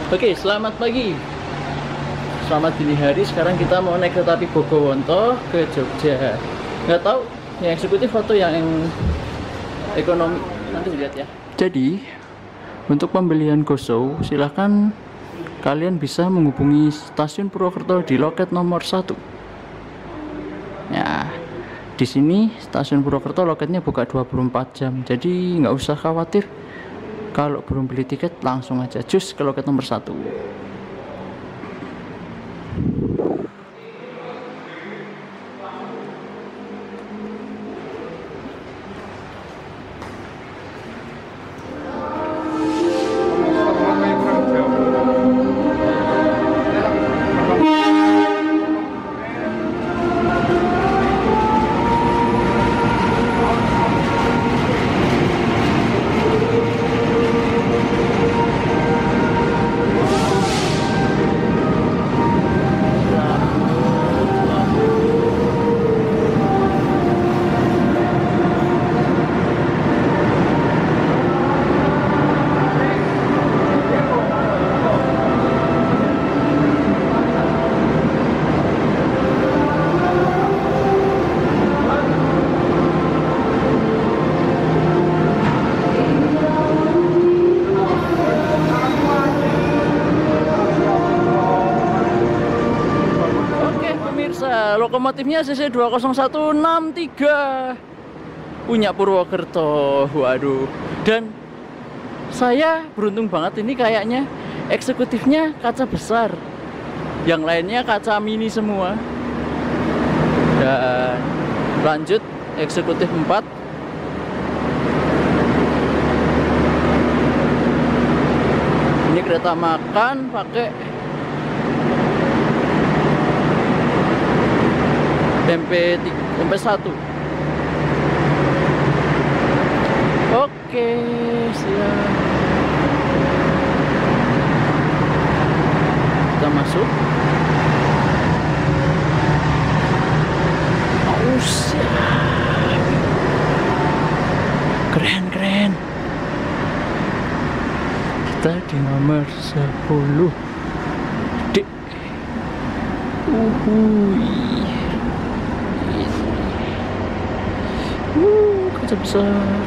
Oke, selamat pagi. Selamat dini hari. Sekarang kita mau naik kereta api Bogowonto ke Jogja. Nggak tahu yang eksekutif atau yang ekonomi. Nanti lihat ya. Jadi, untuk pembelian GoShow, silahkan kalian bisa menghubungi stasiun Purwokerto di loket nomor 1. Ya, di sini stasiun Purwokerto loketnya buka 24 jam. Jadi nggak usah khawatir. Kalau belum beli tiket, langsung aja cus ke loket nomor 1. Lokomotifnya CC 20163 punya Purwokerto. Waduh. Dan saya beruntung banget, ini kayaknya eksekutifnya kaca besar, yang lainnya kaca mini semua. Dan lanjut eksekutif 4. Ini kereta makan pakai MP1. Oke, siap. Kita masuk. Oh, siap. Keren. Kita di nomor 10. Dek. Kaca besar.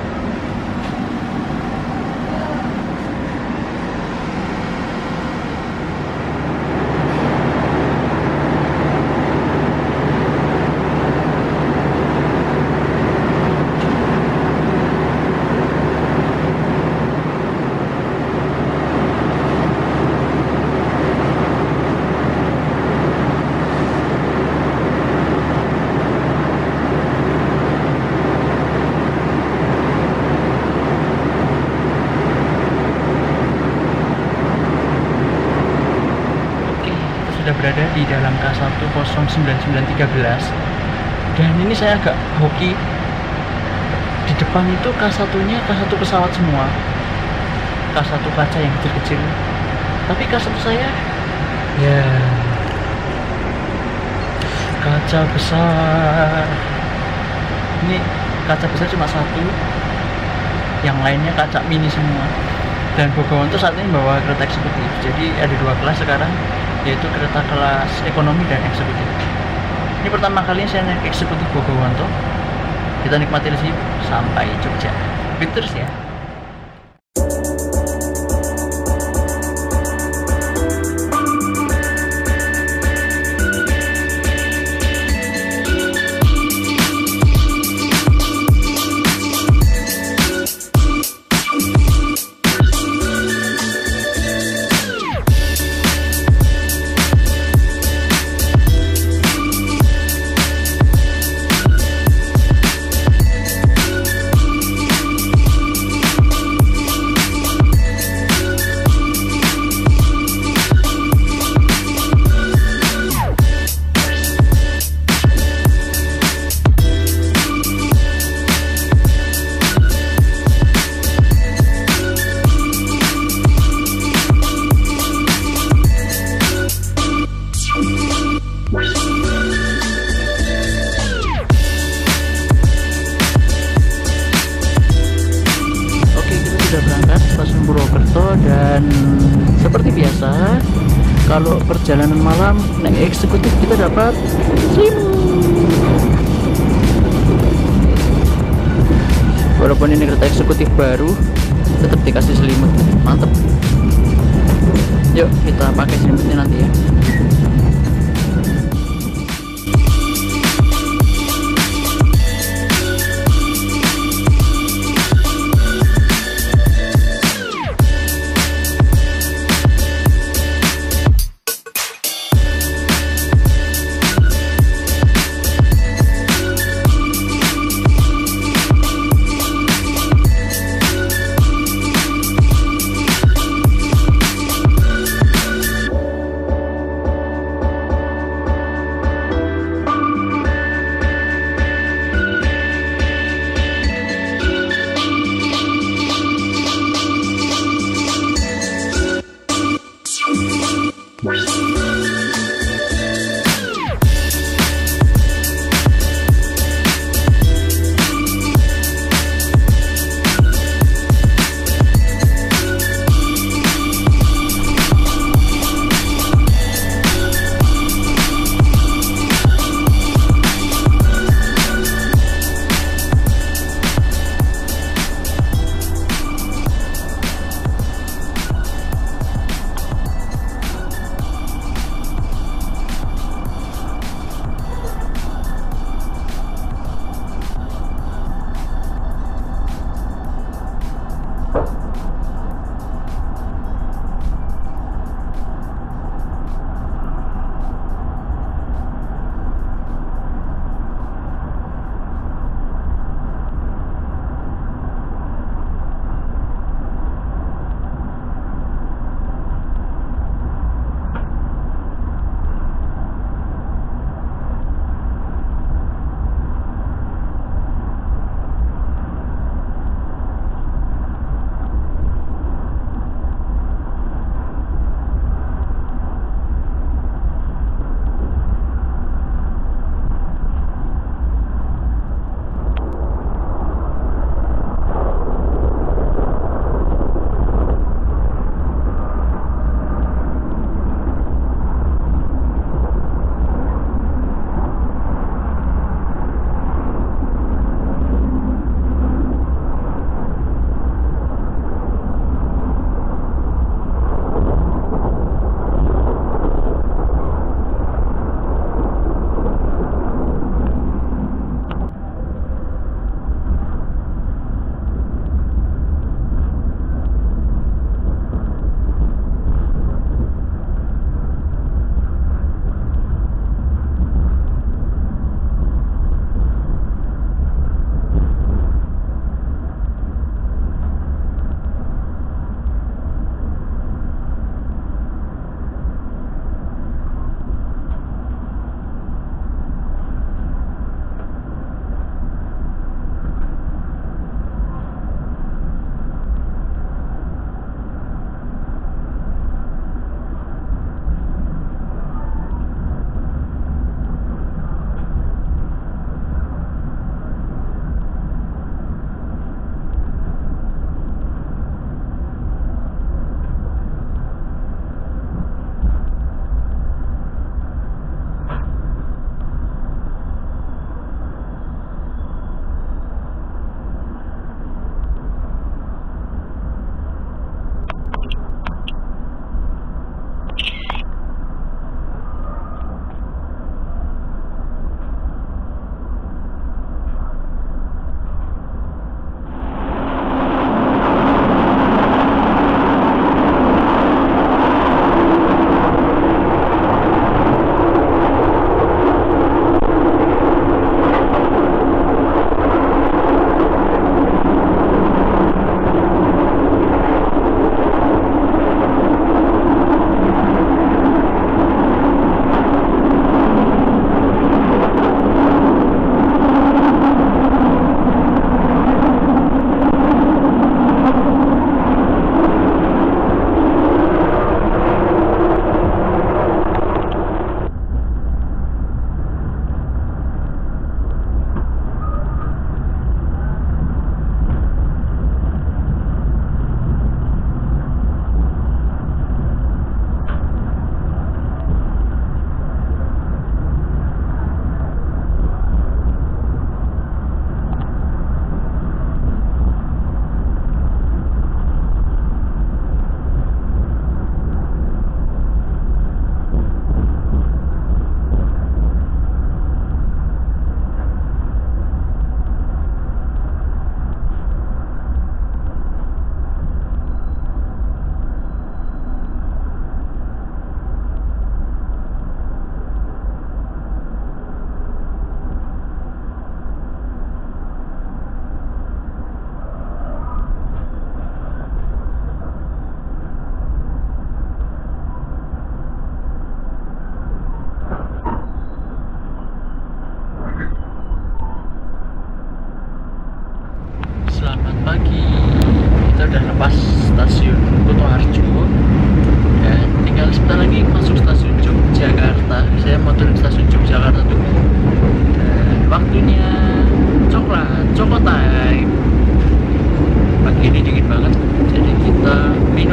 Sudah berada di dalam K1099913, dan ini saya agak hoki. Di depan itu K1-nya K1 pesawat semua, K1 kaca yang kecil-kecil, tapi K1 saya ya kaca besar. Ini kaca besar cuma satu, yang lainnya kaca mini semua. Dan Bogowonto saat ini membawa kereta eksekutif, jadi ada 2 kelas sekarang, yaitu kereta kelas ekonomi dan eksekutif. Ini pertama kalinya saya naik eksekutif Bogowonto. Kita nikmati sih sampai Jogja. Terus ya. Purwokerto dan Seperti biasa, kalau perjalanan malam naik eksekutif kita dapat selimut. Walaupun ini kereta eksekutif baru, tetap dikasih selimut. Mantep. Yuk kita pakai selimutnya nanti ya.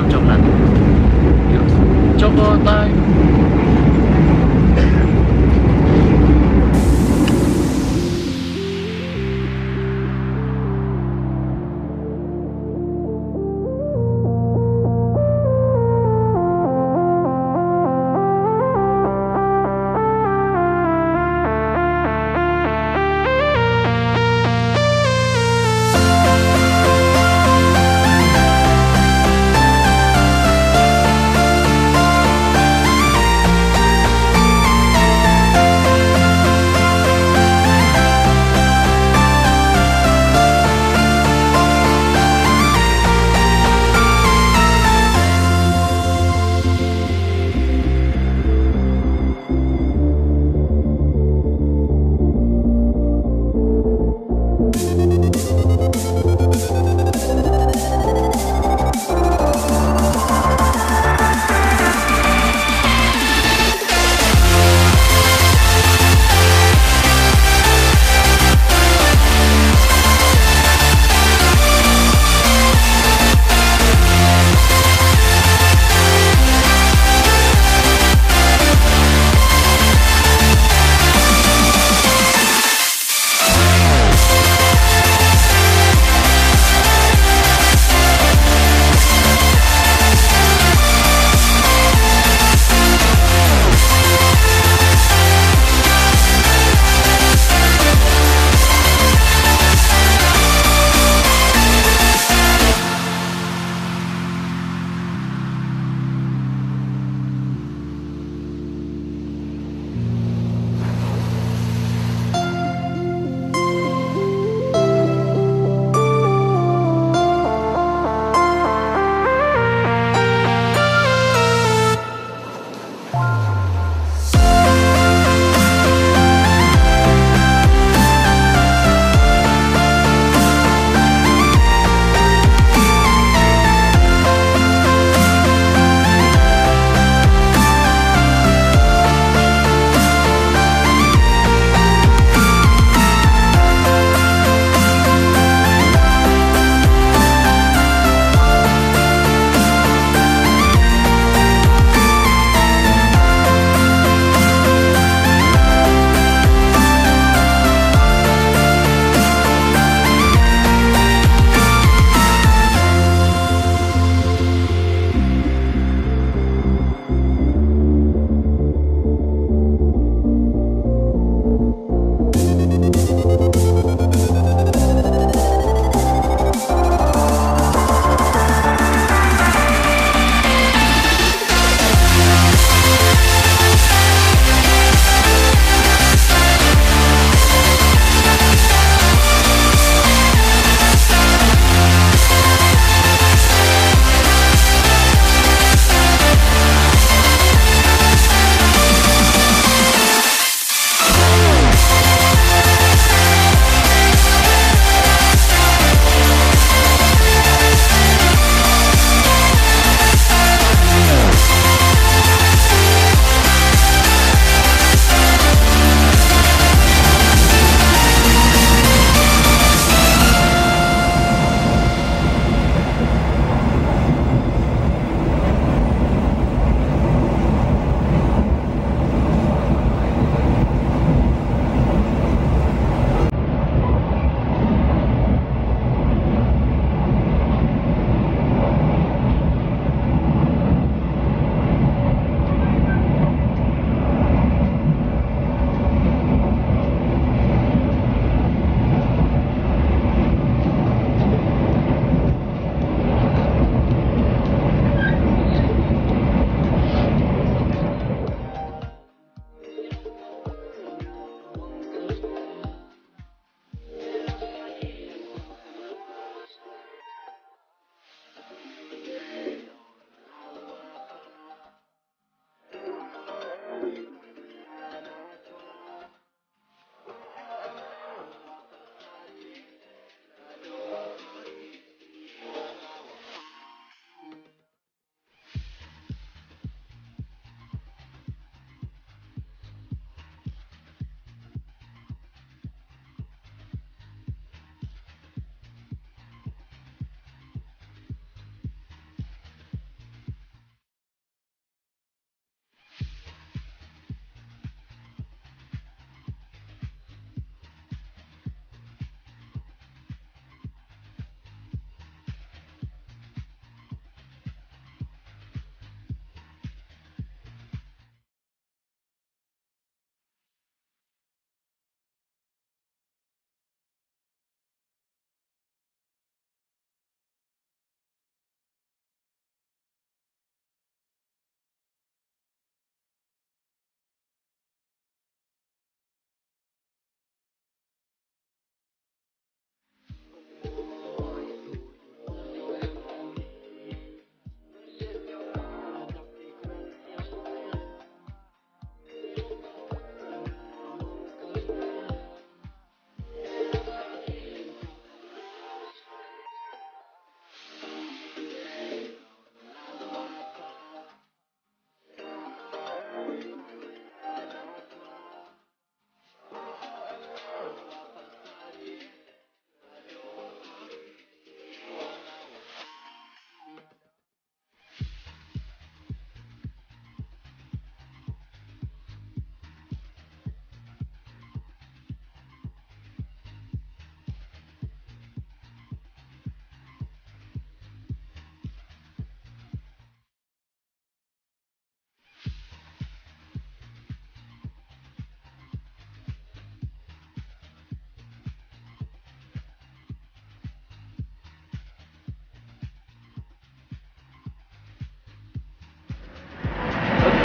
coklat. Yuk, Choco time.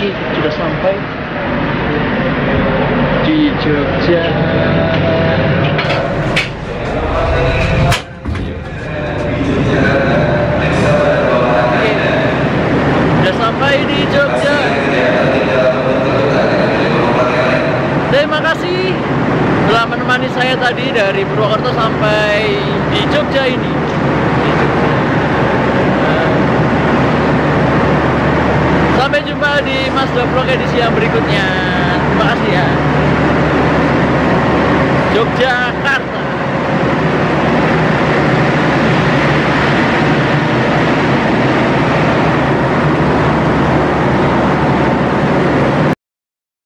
Oke, sudah sampai di Jogja. Sudah sampai di Jogja. Terima kasih telah menemani saya tadi dari Purwokerto sampai di Jogja ini. Sampai jumpa di Mazda Vlog edisi yang berikutnya.